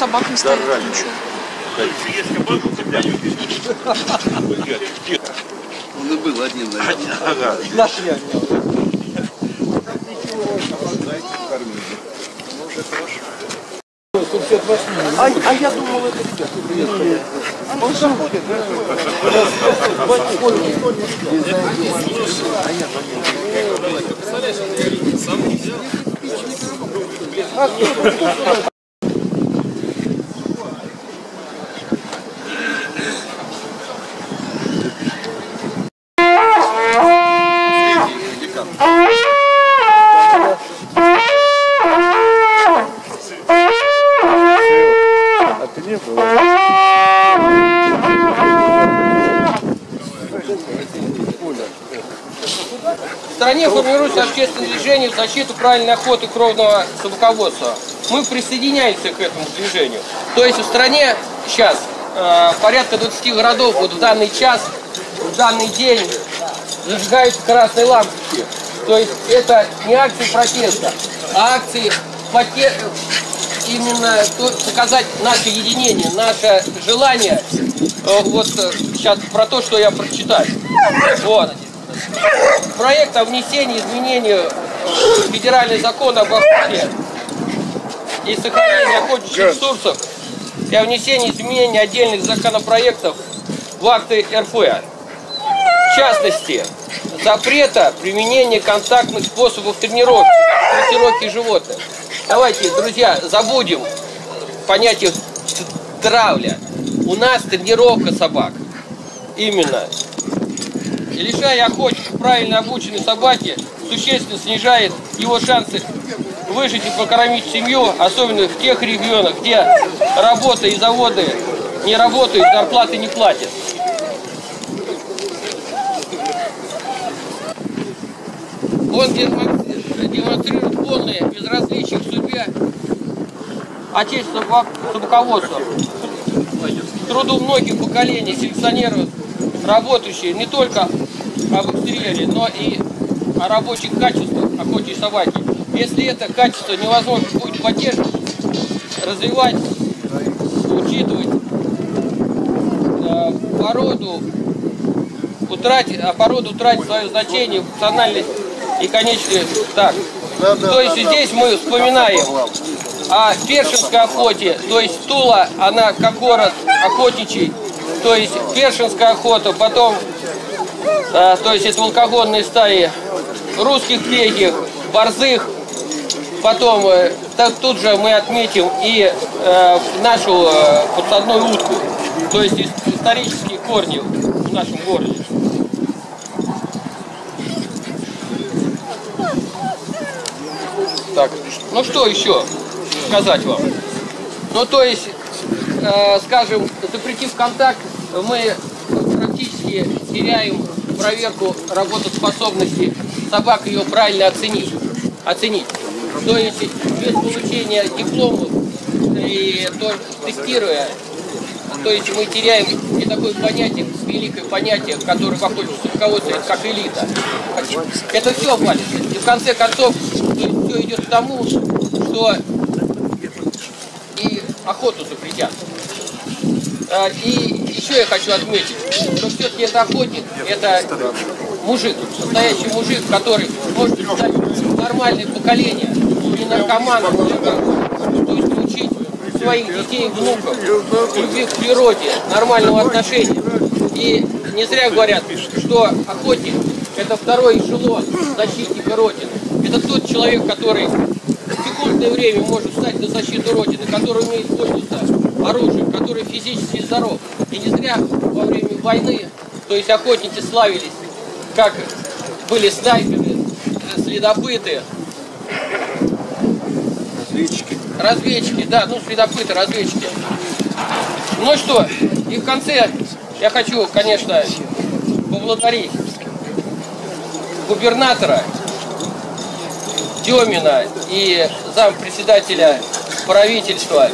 собак не стоит ничего. Он и был одним, наверное. Нашли они. А я думал, это ребята. Он заходит, В стране формируется общественное движение в защиту правильной охоты кровного собаководства. Мы присоединяемся к этому движению. То есть в стране сейчас порядка 20 городов вот в данный час, в данный день зажигаются красные лампочки. То есть это не акции протеста, а акции именно показать наше единение, наше желание. Вот сейчас про то, что я прочитаю. Вот. Проект о внесении изменений в федеральный закон об охоте и сохранении охотничьих ресурсов и о внесении изменений отдельных законопроектов в акты РФ. В частности, запрета применения контактных способов тренировки животных. Давайте, друзья, забудем понятие травля. У нас тренировка собак. Именно. И лишая охотника правильно обученной собаки, существенно снижает его шансы выжить и прокормить семью, особенно в тех регионах, где работа и заводы не работают, зарплаты не платят. Он демонстрирует полное безразличие к судьбе отечественного собаководства. Труду многих поколений селекционеров, работающие не только об экстерьере, но и о рабочих качествах охотничьей собаки. Если это качество невозможно будет поддерживать, развивать, учитывать, породу утратит свое значение, функциональность и конечность. Так. То есть здесь мы вспоминаем о першинской охоте, то есть Тула, она как город охотничий, то есть першинская охота, потом, то есть это волкогонные стаи русских пегих, борзых, потом тут же мы отметим и нашу подсадную утку, то есть исторические корни в нашем городе. Так, ну что еще сказать вам? Ну то есть, скажем, запретив контакт, мы практически теряем проверку работоспособности собак, ее правильно оценить. То есть без получения дипломов и тестируя, то есть мы теряем и такое понятие, великое понятие, которое в охотничьем собаководстве, как элита. Это все валится. И в конце концов все идет к тому, что и охоту запретят. И еще я хочу отметить, что все-таки это охотник, это мужик, настоящий мужик, который может стать нормальное поколение, не наркоманов, то есть учить своих детей и внуков любви к природе, нормального отношения. И не зря говорят, что охотник – это второй эшелон защитника Родины. Это тот человек, который в секундное время может встать на защиту Родины, который умеет пользоваться оружием, который физически здоров. И не зря во время войны, то есть охотники славились, как были снайперы, следопыты, разведчики, да, ну следопыты, разведчики. Ну что, и в конце я хочу, конечно, поблагодарить губернатора Демина и зампредседателя правительства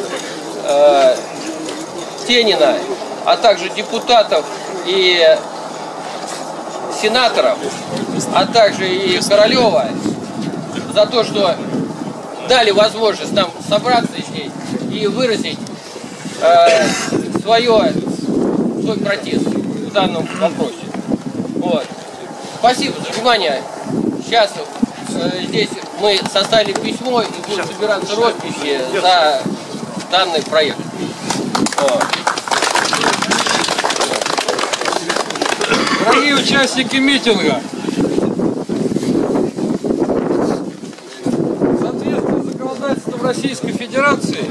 Тенина, а также депутатов и сенаторов, а также и Королева за то, что дали возможность нам собраться здесь и выразить свой протест в данном вопросе. Вот. Спасибо за внимание. Сейчас здесь мы составили письмо и будем собираться росписи за данный проект. Вот. Дорогие участники митинга, соответственно законодательству Российской Федерации,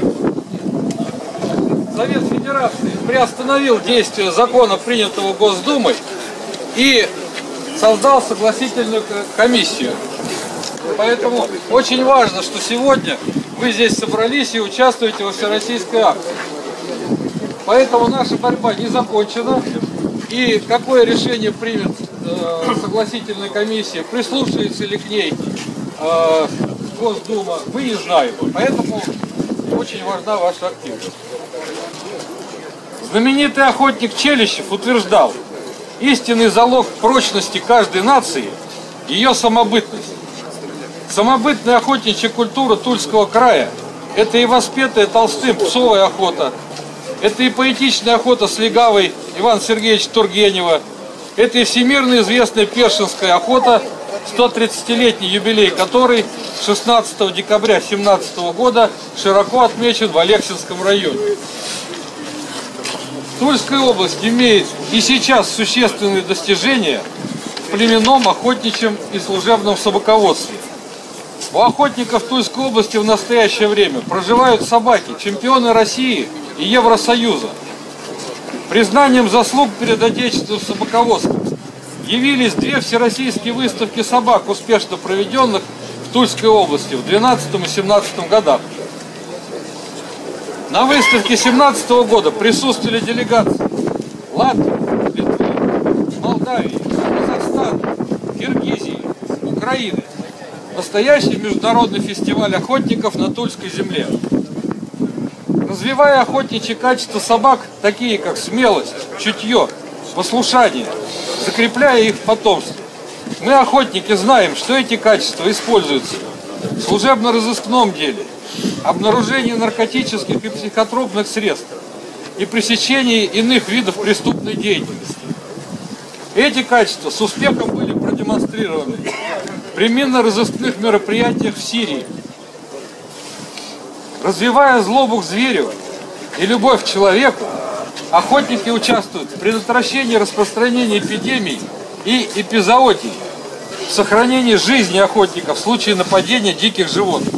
Совет Федерации приостановил действие закона, принятого Госдумой, и создал согласительную комиссию. Поэтому очень важно, что сегодня вы здесь собрались и участвуете во всероссийской акции. Поэтому наша борьба не закончена. И какое решение примет согласительная комиссия, прислушается ли к ней Госдума, мы не знаем. Поэтому очень важна ваша активность. Знаменитый охотник Челищев утверждал: истинный залог прочности каждой нации – ее самобытность. Самобытная охотничья культура Тульского края – это и воспетая Толстым псовая охота, это и поэтичная охота с легавой Ивана Сергеевича Тургенева, это и всемирно известная першинская охота, 130-летний юбилей которой 16 декабря 2017 года широко отмечен в Алексинском районе. Тульская область имеет и сейчас существенные достижения в племенном, охотничьем и служебном собаководстве. У охотников Тульской области в настоящее время проживают собаки, чемпионы России и Евросоюза. Признанием заслуг перед отечественным собаководством явились 2 всероссийские выставки собак, успешно проведенных в Тульской области в 2012 и 2017 годах. На выставке 2017 года присутствовали делегации Латвии, Литвы, Молдавии, Казахстана, Киргизии, Украины. Настоящий международный фестиваль охотников на Тульской земле. Развивая охотничьи качества собак, такие как смелость, чутье, послушание, закрепляя их в потомстве, мы, охотники, знаем, что эти качества используются в служебно-розыскном деле, обнаружении наркотических и психотропных средств и пресечении иных видов преступной деятельности. Эти качества с успехом были продемонстрированы при минно-розыскных мероприятиях в Сирии. Развивая злобу к зверю и любовь к человеку, охотники участвуют в предотвращении распространения эпидемий и эпизоотий, в сохранении жизни охотников в случае нападения диких животных.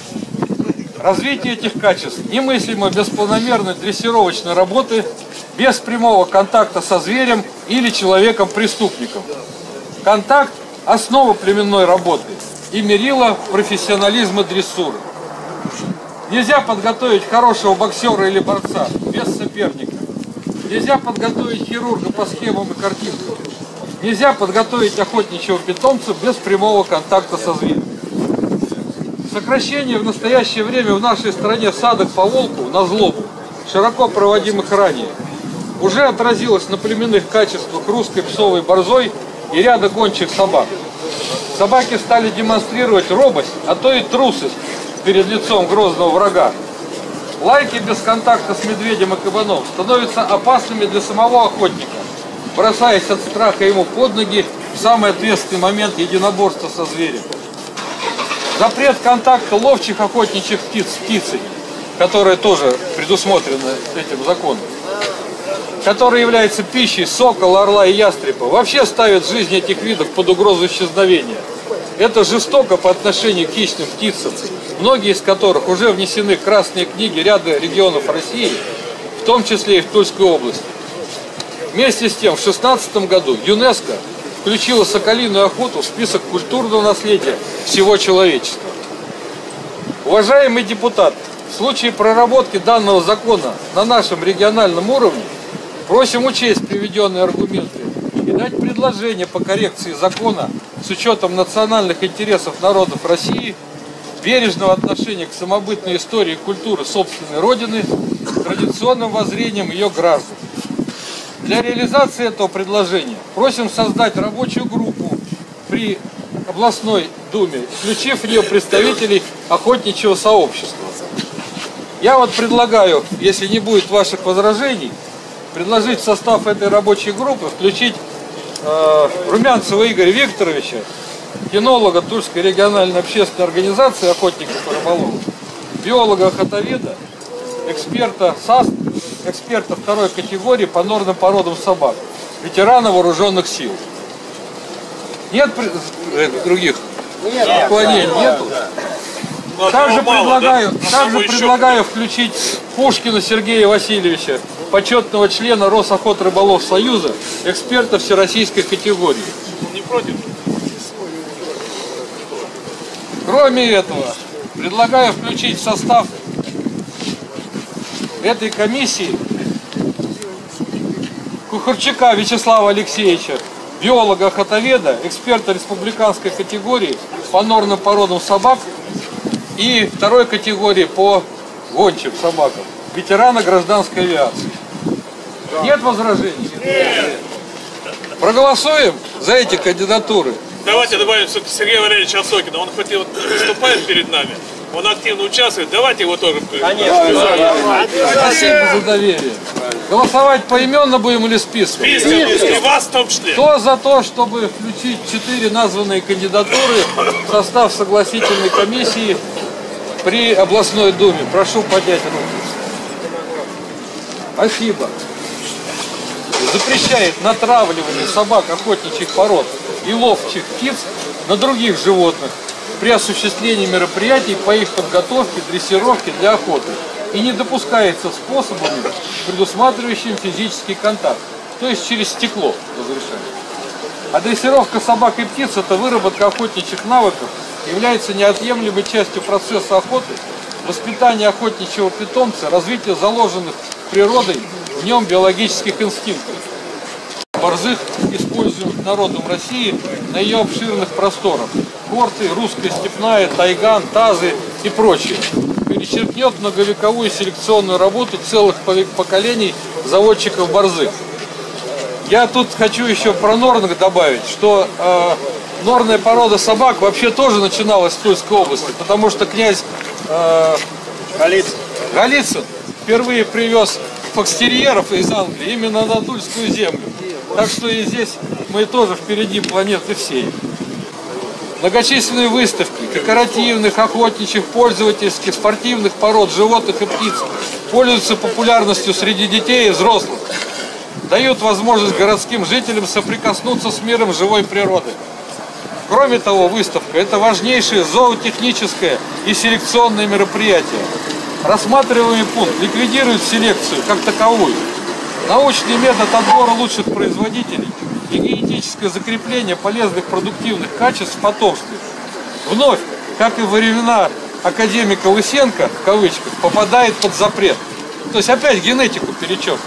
Развитие этих качеств немыслимо без планомерной дрессировочной работы, без прямого контакта со зверем или человеком-преступником. Контакт – основа племенной работы и мерило профессионализма дрессуры. Нельзя подготовить хорошего боксера или борца без соперника. Нельзя подготовить хирурга по схемам и картинкам. Нельзя подготовить охотничьего питомца без прямого контакта со зверем. Сокращение в настоящее время в нашей стране садок по волку на злобу, широко проводимых ранее, уже отразилось на племенных качествах русской псовой борзой и ряда гончих собак. Собаки стали демонстрировать робость, а то и трусость перед лицом грозного врага. Лайки без контакта с медведем и кабаном становятся опасными для самого охотника, бросаясь от страха ему под ноги в самый ответственный момент единоборства со зверем. Запрет контакта ловчих охотничьих птиц с птицей, которая тоже предусмотрена этим законом, который является пищей сокола, орла и ястреба, вообще ставит жизнь этих видов под угрозу исчезновения. Это жестоко по отношению к хищным птицам, многие из которых уже внесены в красные книги ряда регионов России, в том числе и в Тульской области. Вместе с тем, в 2016 году ЮНЕСКО включила соколиную охоту в список культурного наследия всего человечества. Уважаемые депутаты, в случае проработки данного закона на нашем региональном уровне просим учесть приведенные аргументы и дать предложение по коррекции закона с учетом национальных интересов народов России, бережного отношения к самобытной истории и культуре собственной Родины, традиционным воззрениям ее граждан. Для реализации этого предложения просим создать рабочую группу при областной думе, включив в нее представителей охотничьего сообщества. Я вот предлагаю, если не будет ваших возражений, предложить в состав этой рабочей группы включить Румянцева Игоря Викторовича, кинолога Тульской региональной общественной организации охотников и рыболовов, биолога-охотоведа, эксперта САС, эксперта второй категории по норным породам собак, ветерана вооруженных сил. Нет других отклонений? Нету? Также предлагаю включить Пушкина Сергея Васильевича, почетного члена Росохотрыболов Союза, эксперта всероссийской категории. Не против? Кроме этого, предлагаю включить в состав этой комиссии Кухарчука Вячеслава Алексеевича, биолога-охотоведа, эксперта республиканской категории по норным породам собак и второй категории по гончим собакам, ветерана гражданской авиации. Нет возражений? Нет. Проголосуем за эти кандидатуры. Давайте добавим все-таки Сергея Валерьевича Осокина. Он хоть и выступает перед нами, он активно участвует. Давайте его тоже. Конечно. Спасибо за доверие. Голосовать поименно будем или списком? Списком, и вас в том числе. Кто за то, чтобы включить 4 названные кандидатуры в состав согласительной комиссии при областной думе? Прошу поднять руку. Спасибо. Запрещает натравливание собак охотничьих пород и ловчих птиц на других животных при осуществлении мероприятий по их подготовке, дрессировке для охоты и не допускается способами, предусматривающими физический контакт, то есть через стекло разрешается. А дрессировка собак и птиц – это выработка охотничьих навыков, является неотъемлемой частью процесса охоты, воспитания охотничьего питомца, развития заложенных природой в нем биологических инстинктов. Борзых используем народом России на ее обширных просторах. Корты, русская степная, тайган, тазы и прочее. Перечеркнет многовековую селекционную работу целых поколений заводчиков борзых. Я тут хочу еще про норных добавить, что норная порода собак вообще тоже начиналась в Тульской области, потому что князь Голицын впервые привез фокстерьеров из Англии именно на Тульскую землю. Так что и здесь мы тоже впереди планеты всей. Многочисленные выставки декоративных, охотничьих, пользовательских, спортивных пород животных и птиц пользуются популярностью среди детей и взрослых. Дают возможность городским жителям соприкоснуться с миром живой природы. Кроме того, выставка – это важнейшее зоотехническое и селекционное мероприятие. Рассматриваемый пункт ликвидирует селекцию как таковую. Научный метод отбора лучших производителей и генетическое закрепление полезных продуктивных качеств в потомстве вновь, как и во времена академика Лысенко, в кавычках, попадает под запрет. То есть опять генетику перечеркивают.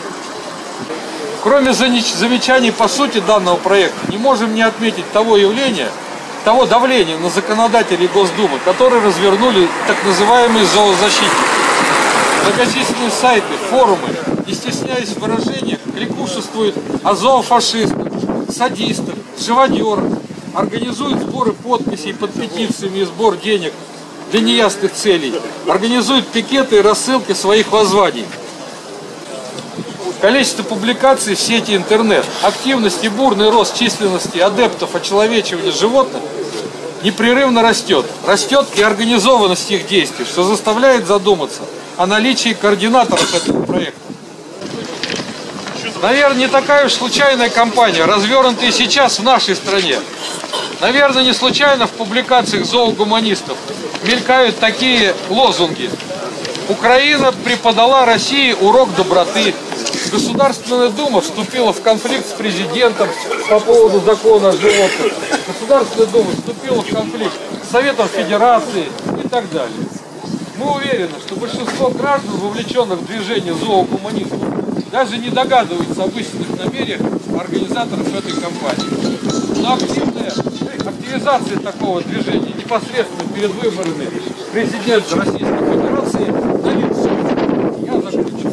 Кроме замечаний по сути данного проекта, не можем не отметить того давления на законодателей Госдумы, которые развернули так называемые зоозащитники. Многочисленные сайты, форумы, не стесняясь в выражениях, кликушествуют о зоофашистах, садистах, живодерах, организуют сборы подписей под петициями и сбор денег для неясных целей, организуют пикеты и рассылки своих воззваний. Количество публикаций в сети интернет, активность и бурный рост численности адептов очеловечивания животных непрерывно растет. Растет и организованность их действий, что заставляет задуматься о наличии координаторов этого проекта. Наверное, не такая уж случайная кампания, развернутая сейчас в нашей стране. Наверное, не случайно в публикациях зоогуманистов мелькают такие лозунги. Украина преподала России урок доброты. Государственная Дума вступила в конфликт с президентом по поводу закона о животных. Государственная Дума вступила в конфликт с Советом Федерации и так далее. Мы уверены, что большинство граждан, вовлеченных в движение зоогуманизма, даже не догадываются об истинных намерениях организаторов этой кампании. Но активизация такого движения непосредственно перед выборами президента Российской Федерации налицо. Я закончу.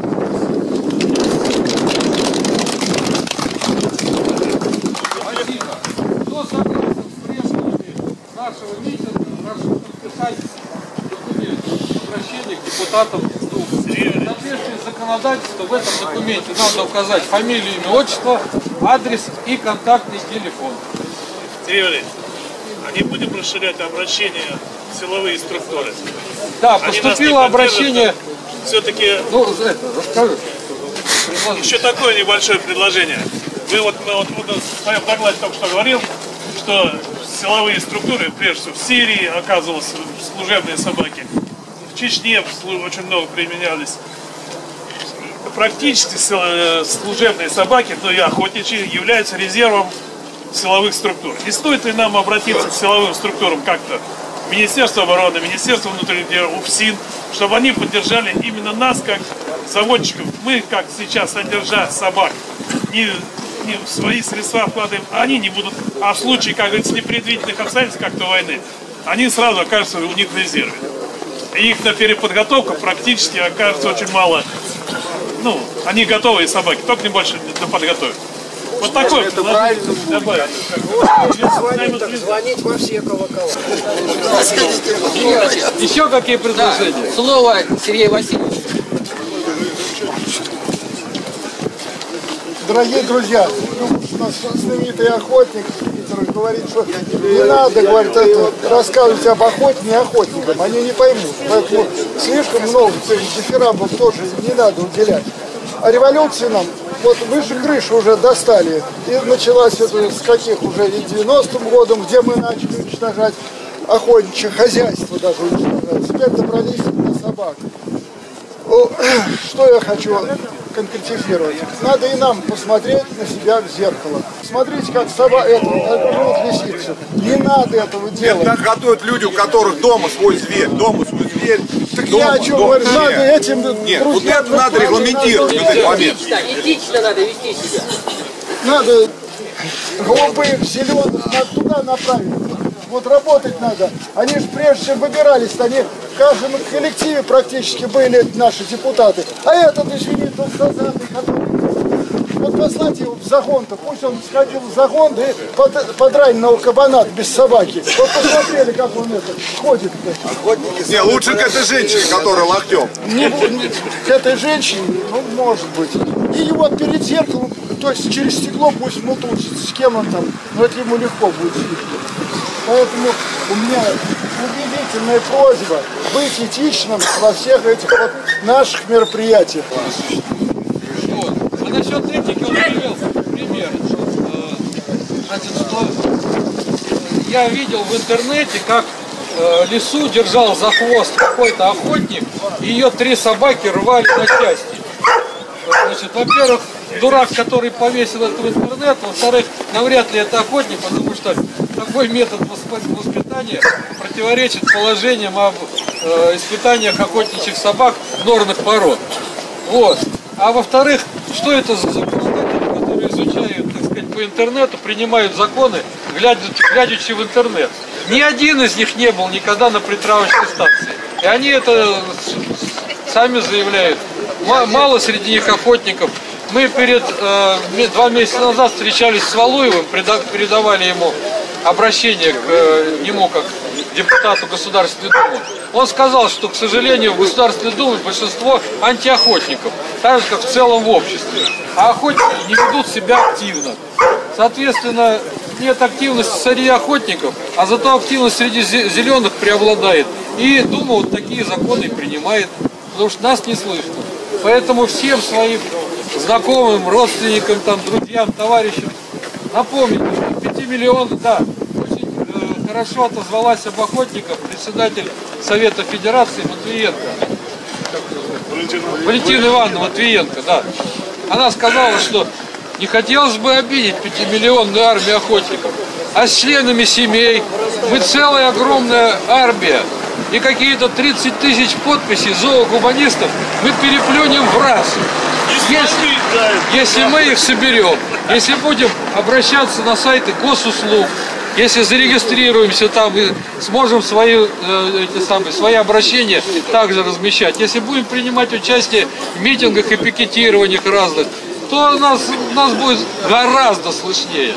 Спасибо. Кто согласен с требованиями нашего митинга, прошу подписать документ обращения к депутатам. депутатов Думы. В соответствии с законодательством в этом документе надо указать фамилию, имя, отчество, адрес и контактный телефон. Сергей Валерьевич, а не будем расширять обращение в силовые структуры? Да, поступило обращение. Все-таки расскажи. еще такое небольшое предложение. Вы вот в своем докладе только что говорил, что силовые структуры, прежде всего в Сирии оказывались служебные собаки, в Чечне очень много применялись. Практически служебные собаки, но и охотничьи, являются резервом силовых структур. Не стоит ли нам обратиться к силовым структурам как-то? Министерство обороны, Министерство внутренних дел, УФСИН, чтобы они поддержали именно нас, как заводчиков. Мы, как сейчас, содержа собак, не в свои средства вкладываем, а они не будут, а в случае, как говорится, непредвиденных обстоятельств, как-то войны, они сразу окажутся у них в резерве. И их на переподготовку практически окажется очень мало. Ну, они готовые собаки, только не больше подготовить. Вот такой это правильно добавить. Звонить во все колокола. Еще какие предложения? Слово Сергею Васильевичу. Дорогие друзья, у нас знаменитый охотник, который говорит, что не надо, говорит, это рассказывать об охоте не охотникам, они не поймут. Поэтому слишком много дифирамбов тоже не надо уделять. А революции нам вот выше крыши уже достали. И началась это с каких уже и 90-м годом, где мы начали уничтожать охотничье хозяйство, даже уничтожать. Теперь добрались до собак. Что я хочу конкретизировать? Надо и нам посмотреть на себя в зеркало. Смотрите, как собака живут лисицы. Не надо этого делать. Нас готовят люди, у которых дома свой зверь. Так я о чем говорю, надо этим... Нет, вот это надо регламентировать, вот этот момент. Этично надо вести себя. Надо голубых, зеленых, надо туда направить. Вот работать надо. Они же прежде чем выбирались, они в каждом коллективе практически были наши депутаты. А этот, извини, толстозадый, который... Вот послать его в загон-то, пусть он сходил в загон, да и под раненого кабана без собаки. Вот посмотрели, как он это ходит. Не, лучше к этой женщине, которая локтем. К этой женщине, ну, может быть. И его перед зеркалом, то есть через стекло пусть мутузит, с кем он там, но это ему легко будет видеть. Поэтому у меня убедительная просьба быть этичным во всех этих вот наших мероприятиях. Вот. А насчет этики он привел пример. Значит, что я видел в интернете, как лису держал за хвост какой-то охотник, и ее 3 собаки рвали на части. Значит, во-первых, дурак, который повесил это в интернет, во-вторых, навряд ли это охотник, потому что такой метод воспитания противоречит положениям об испытаниях охотничьих собак норных пород. Вот. А во-вторых, что это за законодатели, которые изучают, так сказать, по интернету, принимают законы, глядячи в интернет. Ни один из них не был никогда на притравочной станции. И они это сами заявляют. Мало среди них охотников. Мы 2 месяца назад встречались с Валуевым, передавали ему обращение к нему как депутату Государственной Думы. Он сказал, что, к сожалению, в Государственной Думе большинство антиохотников, так же, как в целом в обществе. А охотники не ведут себя активно. Соответственно, нет активности среди охотников, а зато активность среди зеленых преобладает. И Дума вот такие законы принимает, потому что нас не слышно. Поэтому всем своим знакомым, родственникам, там, друзьям, товарищам напомнить, что 5 миллионов, да, очень хорошо отозвалась об охотниках председатель Совета Федерации Матвиенко. Валентина Ивановна Матвиенко, да. Она сказала, что не хотелось бы обидеть 5-миллионную армию охотников, а с членами семей мы целая огромная армия. И какие-то 30 тысяч подписей зоогуманистов мы переплюнем в раз. Если мы их соберем, если будем обращаться на сайты госуслуг, если зарегистрируемся там и сможем свои обращения также размещать, если будем принимать участие в митингах и пикетированиях разных, то нас будет гораздо слышнее.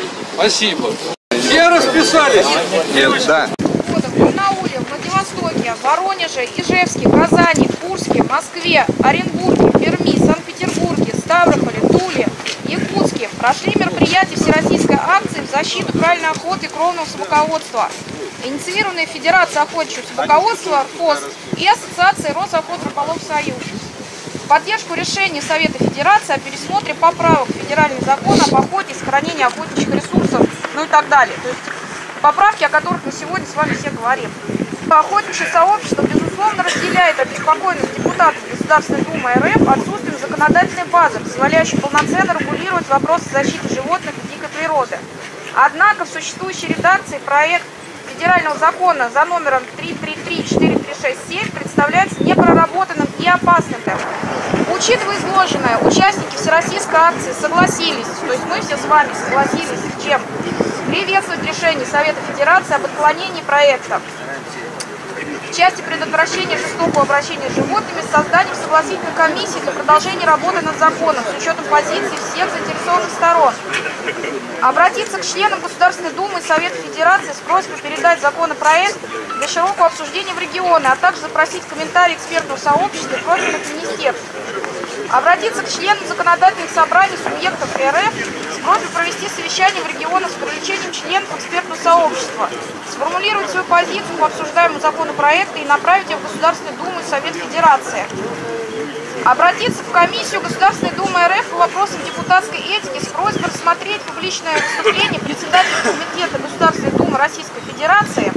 Спасибо. Все расписались? Да. В Барнауле, в Владивостоке, в Воронеже, Ижевске, Казани, Курске, Москве, Оренбурге, Перми, Санкт-Петербурге, Ставрополе, Туле, Якутске прошли мероприятия всероссийской акции в защиту правильной охоты и кровного собаководства, инициированные Федерацией охотничьего собаководства РФОС и Ассоциацией Росохотрапалов Союз. В поддержку решения Совета Федерации о пересмотре поправок в федеральный закон об охоте и сохранении охотничьих ресурсов, ну и так далее. То есть поправки, о которых мы сегодня с вами все говорим. Охотничье сообщество, безусловно, разделяет обеспокоенность депутатов Государственной Думы РФ отсутствием законодательной базы, позволяющей полноценно регулировать вопросы защиты животных и дикой природы. Однако в существующей редакции проект федерального закона за номером 333-4367 представляется непроработанным и опасным. Учитывая изложенное, участники всероссийской акции согласились, то есть мы все с вами согласились, с чем? Приветствовать решение Совета Федерации об отклонении проекта в части предотвращения жестокого обращения с животными с созданием согласительной комиссии для продолжения работы над законом с учетом позиций всех заинтересованных сторон. Обратиться к членам Государственной Думы и Совета Федерации с просьбой передать законопроект для широкого обсуждения в регионы, а также запросить комментарии экспертного сообщества и профильных министерств. Обратиться к членам законодательных собраний субъектов РФ с просьбой провести совещание в регионах с привлечением членов экспертного сообщества, сформулировать свою позицию по обсуждаемому законопроекту и направить ее в Государственную Думу и Совет Федерации. Обратиться в комиссию Государственной Думы РФ по вопросам депутатской этики с просьбой рассмотреть публичное выступление председателя Комитета Государственной Думы Российской Федерации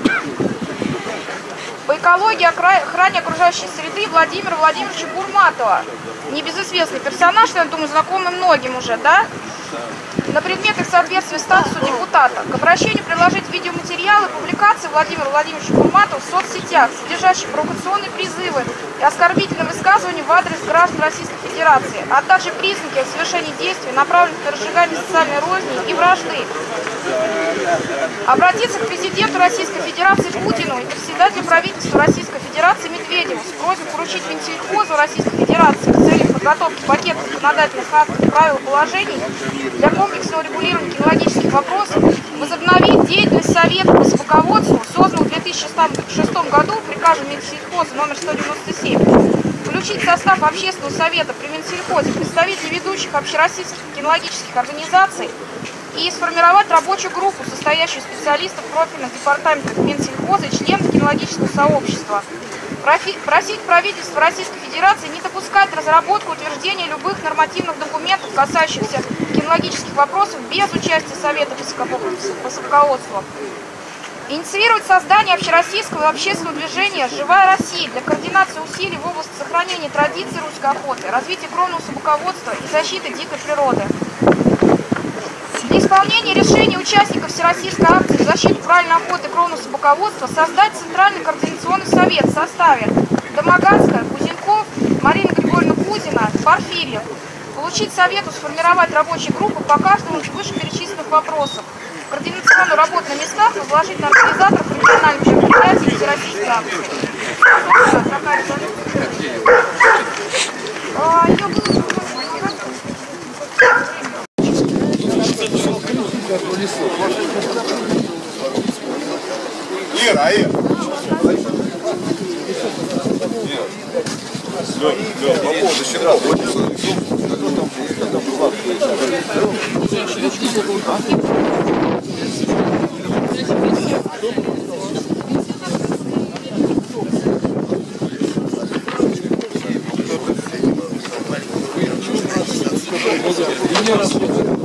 по экологии и охране окружающей среды Владимира Владимировича Бурматова. Небезызвестный персонаж, я думаю, знакомый многим уже, да? На предмет их соответствия статусу депутата. К обращению приложить видеоматериалы, публикации Владимира Владимировича Бурматова в соцсетях, содержащие провокационные призывы и оскорбительные высказывания в адрес граждан Российской Федерации, а также признаки совершения действий, направленных на разжигание социальной розни и вражды. Обратиться к президенту Российской Федерации Путину и председателю правительства Российской Федерации Медведеву с просьбой поручить Минсельхозу Российской Федерации с целью подготовки пакета законодательных актов и правил и положений для комплексного регулирования кинологических вопросов, возобновить деятельность Совета по собаководству, созданного в 2006 году приказом Минсельхоза номер 197, включить в состав общественного совета при Минсельхозе представителей ведущих общероссийских кинологических организаций и сформировать рабочую группу, состоящую из специалистов профильных департаментов Минсельхоза и членов кинологического сообщества. Просить правительство Российской Федерации не допускать разработку и утверждения любых нормативных документов, касающихся кинологических вопросов, без участия Совета по собаководству. Инициировать создание общероссийского общественного движения «Живая Россия» для координации усилий в области сохранения традиций русской охоты, развития кровного собаководства и защиты дикой природы. Для исполнения решений участников Всероссийской акции в защиту правильной охоты и кровного собаководства создать Центральный координационный совет в составе Домогацкая, Кузенков, Марина Григорьевна Кузина, Порфирьев. Получить совету сформировать рабочие группы по каждому из вышеперечисленных вопросов. Координационную работу на местах возложить на организаторов региональных мероприятий Всероссийской акции. Ира, Ира. Лёв, по поводу щедра. Нет.